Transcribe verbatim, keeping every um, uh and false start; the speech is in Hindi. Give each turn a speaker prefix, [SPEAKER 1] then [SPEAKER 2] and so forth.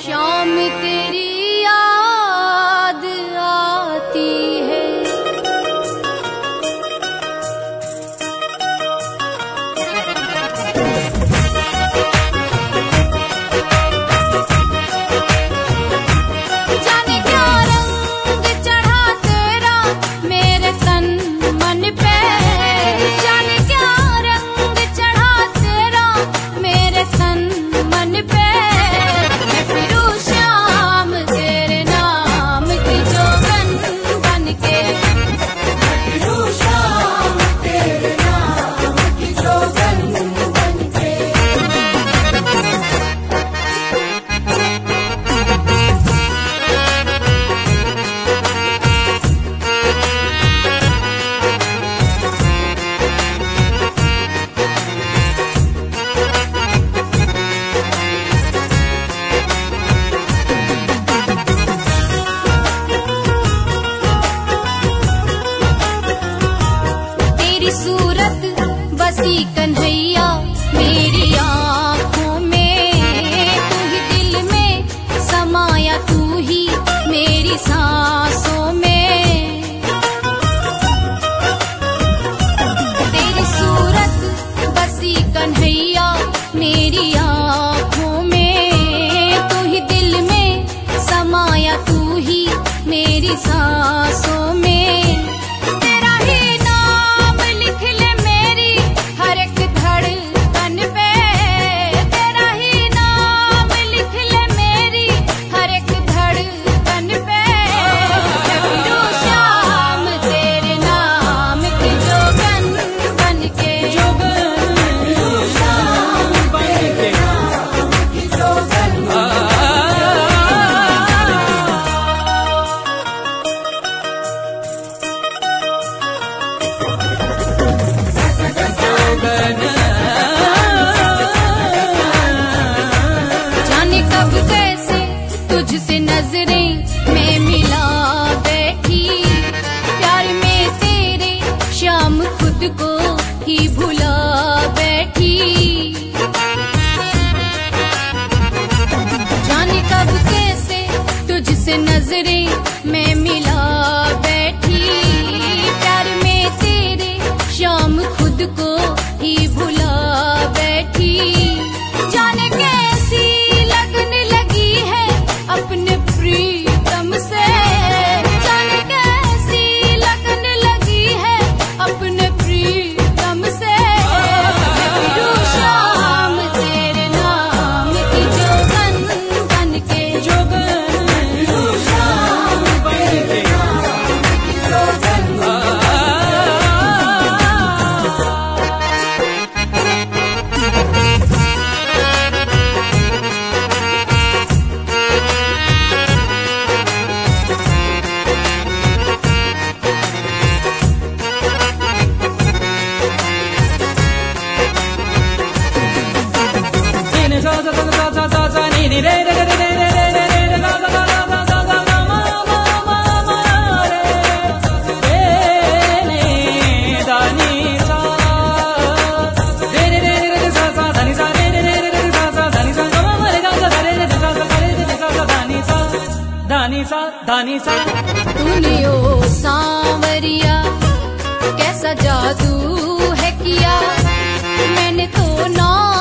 [SPEAKER 1] शाम तेरी याद आती है। जाने क्या रंग चढ़ा तेरा मेरे तन मन पे, जाने क्या रंग चढ़ा तेरा मेरे तन मन पे। सूरत बसी कन्हैया मेरी आँखों में, तू ही दिल में समाया, तू ही मेरी सांसों में। तेरी सूरत बसी कन्हैया मेरी आँखों में, तू ही दिल में समाया, तू ही मेरी सांसों में। तुझसे नजरें मैं मिला बैठी, प्यार में तेरे शाम खुद को ही भुला बैठी। जाने कब कैसे तुझसे नजरें मैं मिला बैठी, प्यार में तेरे शाम खुद को ही भुला बैठी। जाने कैसी लगने लगी है अपने प्रीतम से, जाने कैसी लगने लगी है अपने प्रीतम से। मैं शाम तेरे नाम की जोगन बन के, जोगन शाम तेरे नाम की जोगन। तूने ओ सांवरिया कैसा जादू है किया, मैंने तो ना